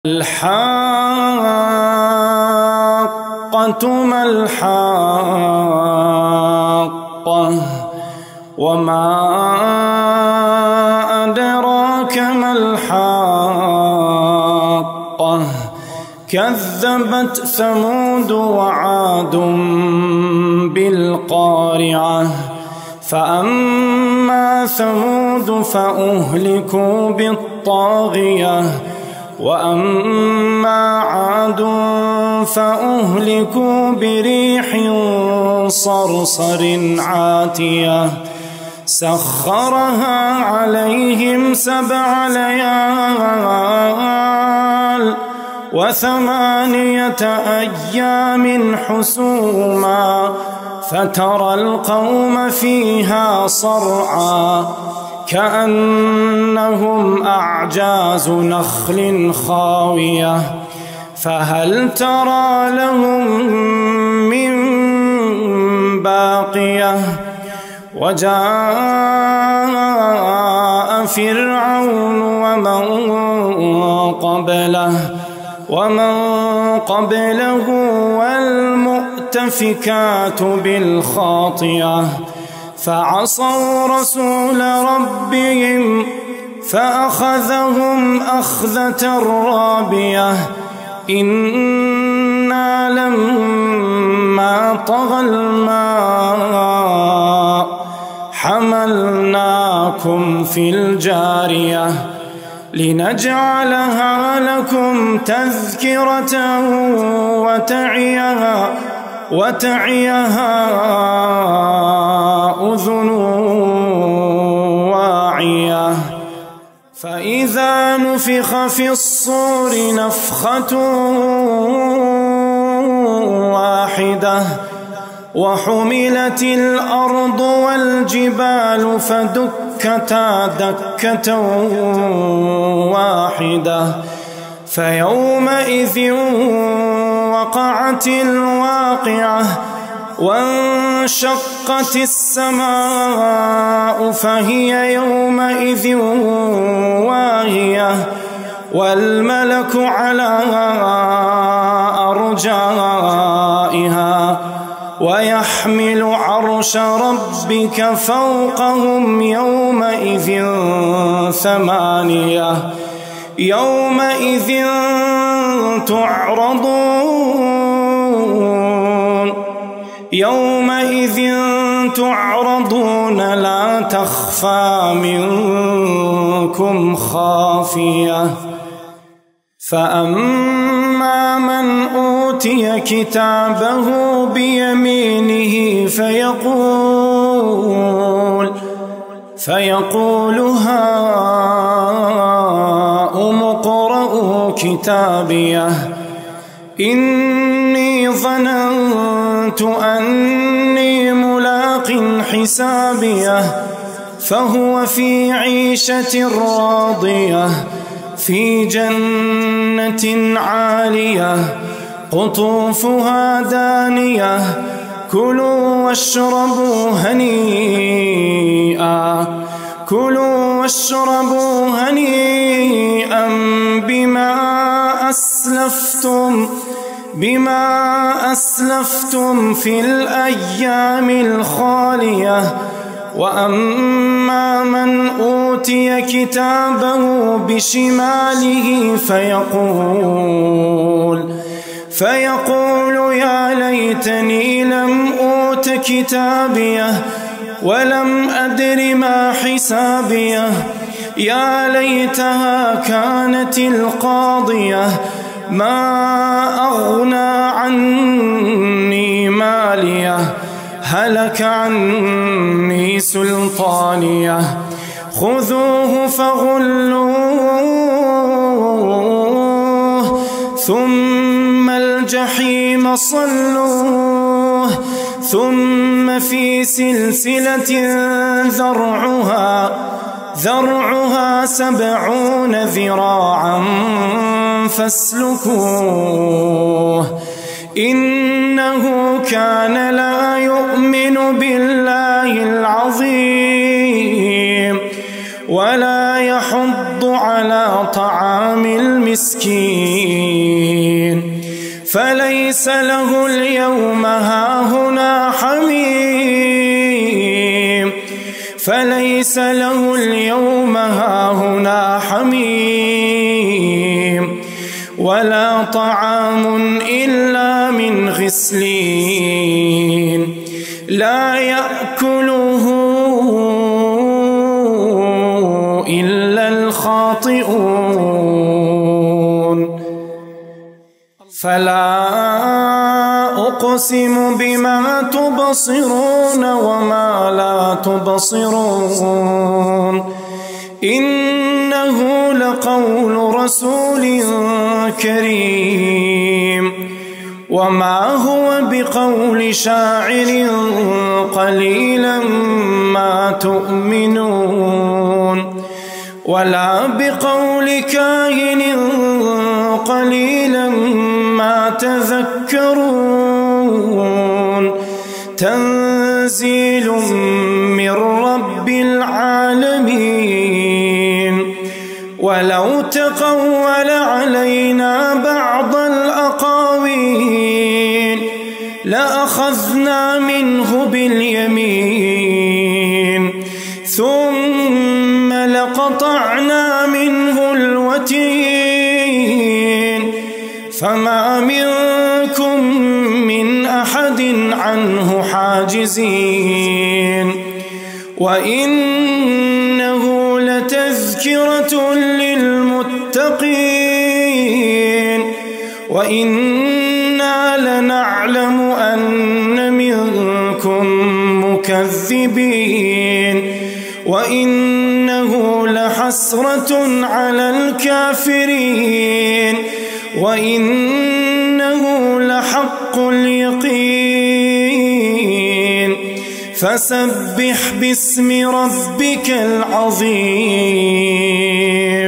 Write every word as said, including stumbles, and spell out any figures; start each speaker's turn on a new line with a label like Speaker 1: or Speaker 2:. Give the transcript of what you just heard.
Speaker 1: الحاقة ما الحاقة وما أدراك ما الحاقة كذبت ثمود وعاد بالقارعة فأما ثمود فأهلكوا بالطاغية وأما عاد فأهلكوا بريح صرصر عاتية سخرها عليهم سبع ليال وثمانية أيام حسوما فترى القوم فيها صرعا كأنهم أعجاز نخل خاوية فهل ترى لهم من باقية وجاء فرعون ومن قبله ومن قبله والمؤتفكات بالخاطئة فعصوا رسول ربهم فأخذهم أخذة رابية إنا لما طغى الماء حملناكم في الجارية لنجعلها لكم تذكرة وتعيها وتعيها أذن واعية فإذا نفخ في الصور نفخة واحدة وحملت الأرض والجبال فدكتا دكة واحدة فيومئذ وقعت الواقعة وانشقت السماء فهي يومئذ واهية والملك على أرجائها ويحمل عرش ربك فوقهم يومئذ ثمانية يومئذ تعرضون يومئذ تعرضون لا تخفى منكم خافية فأما من أوتي كتابه بيمينه فيقول فيقول هاؤم اقرءوا كتابيه إني ظننت أني ملاق حسابيه فهو في عيشة راضية في جنة عالية قطوفها دانية كلوا واشربوا هنيئا كلوا واشربوا هنيئا بما أسلفتم بما أسلفتم في الأيام الخالية وأما من أوتي كتابه بشماله فيقول فيقول يا ليتني لم أوت كتابيه ولم أدر ما حسابيه يا ليتها كانت القاضية ما أغنى عني ماليه هلك عني سلطانيه خذوه فغلوه ثم الجحيم صلوه ثم في سلسلة ذرعها ذرعها سبعون ذراعا فاسلكوه إنه كان لا يؤمن بالله العظيم ولا يحض على طعام المسكين فليس له اليوم هاهنا حميم فليس له اليوم هاهنا حميم ولا طعام إلا من غسلين لا يأكله إلا الخاطئون فلا أقسم بما تبصرون وما لا تبصرون إنه لقول رسول كريم وما هو بقول شاعر قليلا ما تؤمنون ولا بقول كاهن قليلا ما تذكرون تنزيل من رب العالمين ولو تقول علينا بعض الأقاويل لأخذنا منه باليمين ثم لقطعنا منه الوتين فما منكم من أحد عنه حاجزين وإنه لتذكرة للمتقين وإنا لنعلم أن منكم مكذبين وإنه لحسرة على الكافرين وإنه لحق اليقين فسبح باسم ربك العظيم.